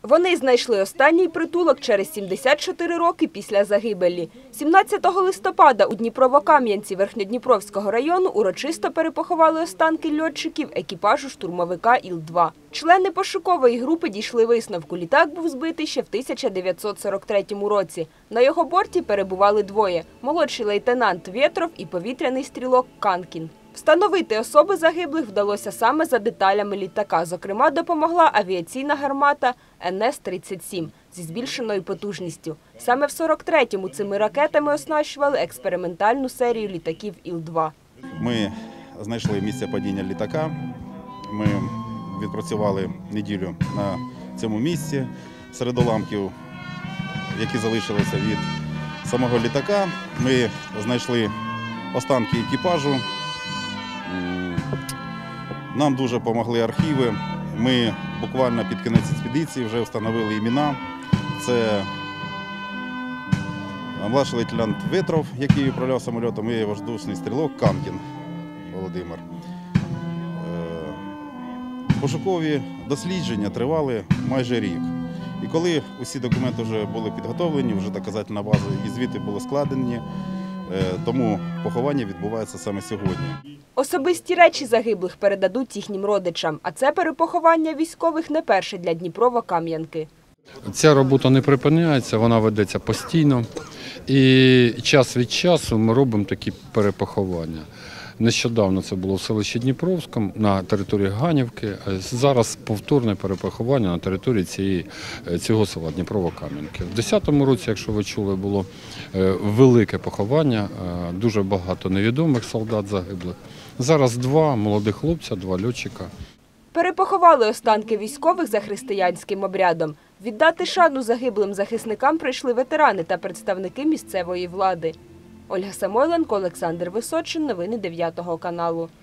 Вони знайшли останній притулок через 74 роки після загибелі. 17 листопада у Дніпрово-Кам'янці Верхньодніпровського району урочисто перепоховали останки льотчиків екіпажу штурмовика Іл-2. Члени пошукової групи дійшли висновку. Літак був збитий ще в 1943 році. На його борті перебували двоє – молодший лейтенант Вєтров і повітряний стрілок Канкін. Встановити особи загиблих вдалося саме за деталями літака. Зокрема, допомогла авіаційна гармата НС-37 зі збільшеною потужністю. Саме в 43-му цими ракетами оснащували експериментальну серію літаків Іл-2. Ми знайшли місце падіння літака. Ми відпрацювали неділю на цьому місці. Серед уламків, які залишилися від самого літака, ми знайшли останки екіпажу. Нам дуже допомогли архіви. Ми буквально під кінець експедиції вже встановили імена. Це младший лейтенант Вєтров, який управляв самолітом, і воздушний стрілок Канкін Володимир. Пошукові дослідження тривали майже рік. І коли усі документи вже були підготовлені, вже доказательна база і звіти були складені, тому поховання відбувається саме сьогодні. Особисті речі загиблих передадуть їхнім родичам, а це перепоховання військових не перше для Дніпрово-Кам'янки. Ця робота не припиняється, вона ведеться постійно. І час від часу ми робимо такі перепоховання. Нещодавно це було в селищі Дніпровському, на території Ганівки. Зараз повторне перепоховання на території цього села Дніпрово-Кам'янки. В 2010 році, якщо ви чули, було велике поховання, дуже багато невідомих солдат загиблих. Зараз два молодих хлопця, два льотчика. Перепоховали останки військових за християнським обрядом. Віддати шану загиблим захисникам прийшли ветерани та представники місцевої влади. Ольга Самойленко, Олександр Височин. Новини 9 каналу.